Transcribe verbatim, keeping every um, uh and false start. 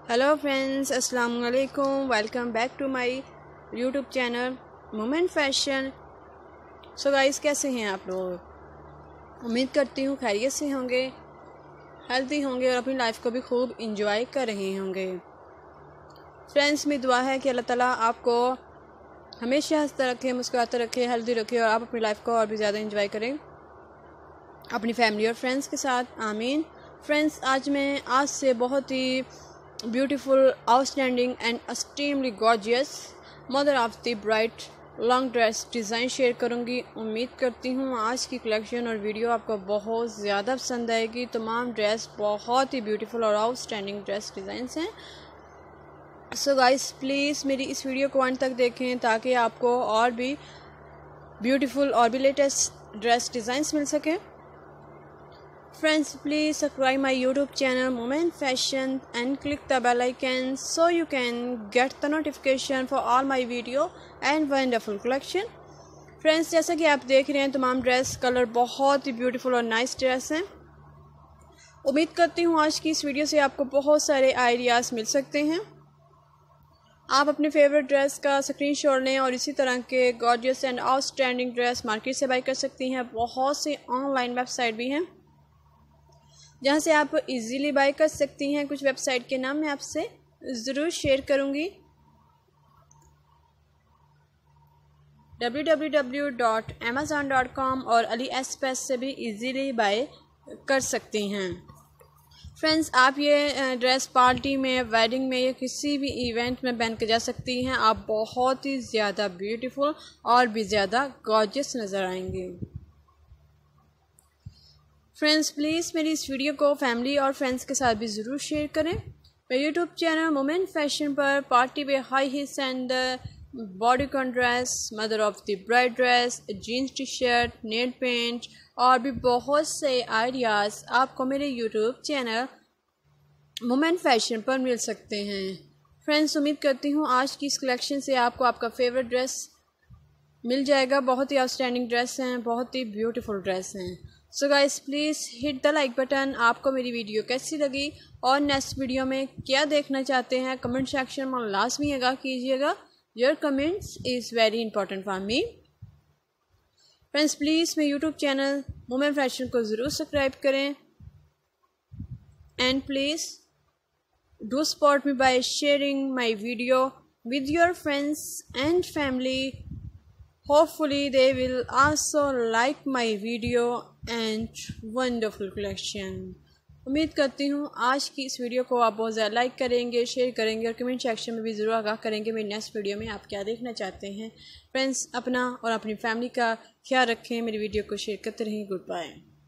Hello friends, अस्सलाम वालेकुम। Welcome back to my YouTube channel Moment Fashion. So guys, कैसे हैं आप लोग? उम्मीद करती हूँ खैरियत से होंगे, हेल्दी होंगे और अपनी लाइफ को भी खूब इंजॉय कर रहे होंगे। फ्रेंड्स, मेरी दुआ है कि अल्लाह ताला आपको हमेशा हंसता रखे, मुस्कुराते रखे, हेल्दी रखे और आप अपनी लाइफ को और भी ज़्यादा इंजॉय करें अपनी फैमिली और फ्रेंड्स के साथ। आमीन। फ्रेंड्स, आज मैं आज से बहुत ही beautiful, outstanding and extremely gorgeous mother of the bride long dress design share करूंगी। उम्मीद करती हूँ आज की कलेक्शन और वीडियो आपको बहुत ज़्यादा पसंद आएगी। तमाम ड्रेस बहुत ही ब्यूटीफुल और आउटस्टैंडिंग ड्रेस डिज़ाइंस हैं। सो गाइस, प्लीज़ मेरी इस वीडियो को अंत तक देखें ताकि आपको और भी ब्यूटीफुल और भी लेटेस्ट ड्रेस डिज़ाइंस मिल सकें। Friends, please subscribe my YouTube channel Moment Fashion and click the bell icon so you can get the notification for all my video and wonderful collection. Friends, जैसा कि आप देख रहे हैं, तमाम ड्रेस कलर बहुत ही ब्यूटीफुल और नाइस ड्रेस हैं। उम्मीद करती हूँ आज की इस वीडियो से आपको बहुत सारे आइडियाज़ मिल सकते हैं। आप अपने फेवरेट ड्रेस का स्क्रीनशॉट लें और इसी तरह के gorgeous and outstanding dress market से बाई कर सकती हैं। बहुत सी ऑनलाइन वेबसाइट भी हैं जहाँ से आप इजीली बाय कर सकती हैं। कुछ वेबसाइट के नाम मैं आपसे ज़रूर शेयर करूँगी। W W W dot Amazon dot com और अली एक्सप्रेस से भी इजीली बाय कर सकती हैं। फ्रेंड्स, आप ये ड्रेस पार्टी में, वेडिंग में या किसी भी इवेंट में पहन के जा सकती हैं। आप बहुत ही ज़्यादा ब्यूटीफुल और भी ज़्यादा गॉर्जियस नज़र आएंगी। फ्रेंड्स, प्लीज़ मेरी इस वीडियो को फैमिली और फ्रेंड्स के साथ भी ज़रूर शेयर करें। मेरे यूट्यूब चैनल मोमेंट फैशन पर party wear high heels and bodycon dress, mother of the bride dress, jeans T shirt, nail paint और भी बहुत से आइडियाज़ आपको मेरे यूट्यूब चैनल मोमेंट फैशन पर मिल सकते हैं। फ्रेंड्स, उम्मीद करती हूँ आज की इस कलेक्शन से आपको आपका फेवरेट ड्रेस मिल जाएगा। बहुत ही आउटस्टैंडिंग ड्रेस हैं, बहुत ही ब्यूटीफुल ड्रेस हैं। So guys, please hit the like button. आपको मेरी वीडियो कैसी लगी और नेक्स्ट वीडियो में क्या देखना चाहते हैं कमेंट सेक्शन में लाजमी आगाह कीजिएगा। Your comments is very important for me. Friends, please मेरे यूट्यूब चैनल मोमेंट फैशन को ज़रूर सब्सक्राइब करें and please do support me by sharing my video with your friends and family. Hopefully they will also like my video and wonderful collection. उम्मीद करती हूँ आज की इस वीडियो को आप बहुत ज़्यादा लाइक करेंगे, शेयर करेंगे और कमेंट सेक्शन में भी ज़रूर आगाह करेंगे मेरी नेक्स्ट वीडियो में आप क्या देखना चाहते हैं। फ्रेंड्स, अपना और अपनी फैमिली का ख्याल रखें। मेरी वीडियो को शेयर करते रहें। Good bye.